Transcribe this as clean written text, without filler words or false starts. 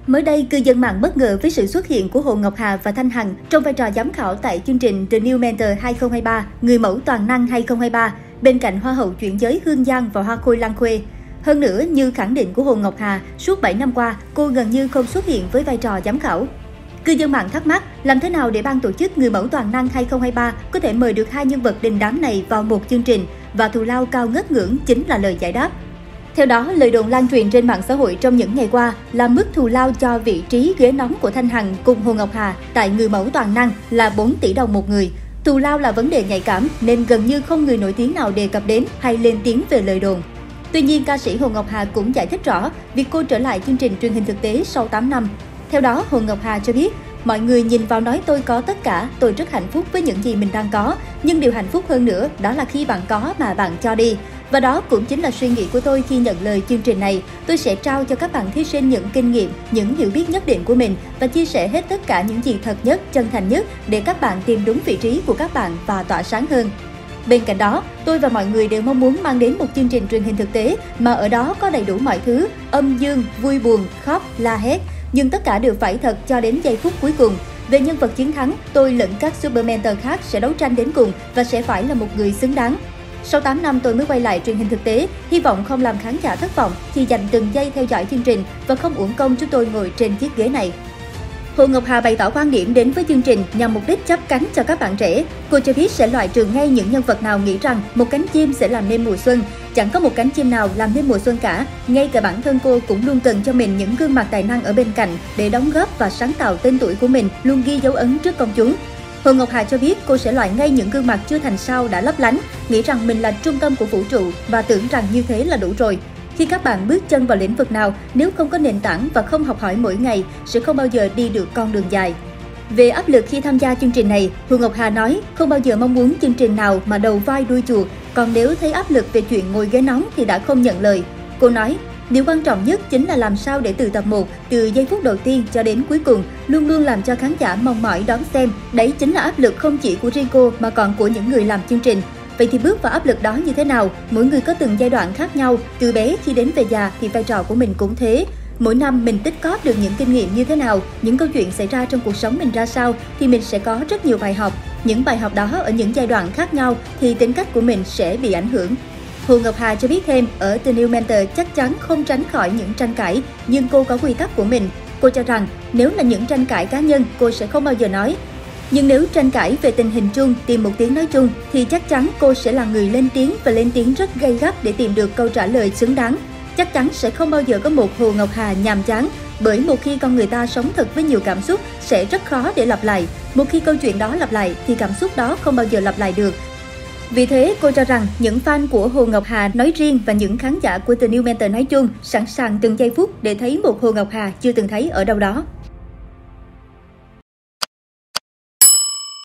Mới đây, cư dân mạng bất ngờ với sự xuất hiện của Hồ Ngọc Hà và Thanh Hằng trong vai trò giám khảo tại chương trình The New Mentor 2023, Người mẫu toàn năng 2023, bên cạnh Hoa hậu chuyển giới Hương Giang và Hoa khôi Lan Khuê. Hơn nữa, như khẳng định của Hồ Ngọc Hà, suốt 7 năm qua, cô gần như không xuất hiện với vai trò giám khảo. Cư dân mạng thắc mắc, làm thế nào để ban tổ chức Người mẫu toàn năng 2023 có thể mời được hai nhân vật đình đám này vào một chương trình và thù lao cao ngất ngưỡng chính là lời giải đáp. Theo đó, lời đồn lan truyền trên mạng xã hội trong những ngày qua là mức thù lao cho vị trí ghế nóng của Thanh Hằng cùng Hồ Ngọc Hà tại Người mẫu toàn năng là 4 tỷ đồng một người. Thù lao là vấn đề nhạy cảm nên gần như không người nổi tiếng nào đề cập đến hay lên tiếng về lời đồn. Tuy nhiên, ca sĩ Hồ Ngọc Hà cũng giải thích rõ việc cô trở lại chương trình truyền hình thực tế sau 8 năm. Theo đó, Hồ Ngọc Hà cho biết, mọi người nhìn vào nói tôi có tất cả, tôi rất hạnh phúc với những gì mình đang có. Nhưng điều hạnh phúc hơn nữa đó là khi bạn có mà bạn cho đi. Và đó cũng chính là suy nghĩ của tôi khi nhận lời chương trình này. Tôi sẽ trao cho các bạn thí sinh những kinh nghiệm, những hiểu biết nhất định của mình và chia sẻ hết tất cả những gì thật nhất, chân thành nhất để các bạn tìm đúng vị trí của các bạn và tỏa sáng hơn. Bên cạnh đó, tôi và mọi người đều mong muốn mang đến một chương trình truyền hình thực tế mà ở đó có đầy đủ mọi thứ, âm dương, vui buồn, khóc, la hét. Nhưng tất cả đều phải thật cho đến giây phút cuối cùng. Về nhân vật chiến thắng, tôi lẫn các Super Mentor khác sẽ đấu tranh đến cùng và sẽ phải là một người xứng đáng. Sau 8 năm tôi mới quay lại truyền hình thực tế, hy vọng không làm khán giả thất vọng khi dành từng giây theo dõi chương trình và không uổng công chúng tôi ngồi trên chiếc ghế này. Hồ Ngọc Hà bày tỏ quan điểm đến với chương trình nhằm mục đích chắp cánh cho các bạn trẻ. Cô cho biết sẽ loại trừ ngay những nhân vật nào nghĩ rằng một cánh chim sẽ làm nên mùa xuân. Chẳng có một cánh chim nào làm nên mùa xuân cả. Ngay cả bản thân cô cũng luôn cần cho mình những gương mặt tài năng ở bên cạnh để đóng góp và sáng tạo tên tuổi của mình luôn ghi dấu ấn trước công chúng. Hồ Ngọc Hà cho biết cô sẽ loại ngay những gương mặt chưa thành sao đã lấp lánh, nghĩ rằng mình là trung tâm của vũ trụ và tưởng rằng như thế là đủ rồi. Khi các bạn bước chân vào lĩnh vực nào, nếu không có nền tảng và không học hỏi mỗi ngày, sẽ không bao giờ đi được con đường dài. Về áp lực khi tham gia chương trình này, Hồ Ngọc Hà nói không bao giờ mong muốn chương trình nào mà đầu vai đuôi chuột, còn nếu thấy áp lực về chuyện ngồi ghế nóng thì đã không nhận lời. Cô nói, điều quan trọng nhất chính là làm sao để từ tập 1, từ giây phút đầu tiên cho đến cuối cùng, luôn luôn làm cho khán giả mong mỏi đón xem. Đấy chính là áp lực không chỉ của riêng cô mà còn của những người làm chương trình. Vậy thì bước vào áp lực đó như thế nào? Mỗi người có từng giai đoạn khác nhau, từ bé khi đến về già thì vai trò của mình cũng thế. Mỗi năm mình tích cóp được những kinh nghiệm như thế nào, những câu chuyện xảy ra trong cuộc sống mình ra sao thì mình sẽ có rất nhiều bài học. Những bài học đó ở những giai đoạn khác nhau thì tính cách của mình sẽ bị ảnh hưởng. Hồ Ngọc Hà cho biết thêm, ở The New Mentor chắc chắn không tránh khỏi những tranh cãi, nhưng cô có quy tắc của mình. Cô cho rằng nếu là những tranh cãi cá nhân, cô sẽ không bao giờ nói. Nhưng nếu tranh cãi về tình hình chung, tìm một tiếng nói chung, thì chắc chắn cô sẽ là người lên tiếng và lên tiếng rất gay gắt để tìm được câu trả lời xứng đáng. Chắc chắn sẽ không bao giờ có một Hồ Ngọc Hà nhàm chán, bởi một khi con người ta sống thật với nhiều cảm xúc sẽ rất khó để lặp lại. Một khi câu chuyện đó lặp lại thì cảm xúc đó không bao giờ lặp lại được. Vì thế, cô cho rằng những fan của Hồ Ngọc Hà nói riêng và những khán giả của The New Mentor nói chung sẵn sàng từng giây phút để thấy một Hồ Ngọc Hà chưa từng thấy ở đâu đó.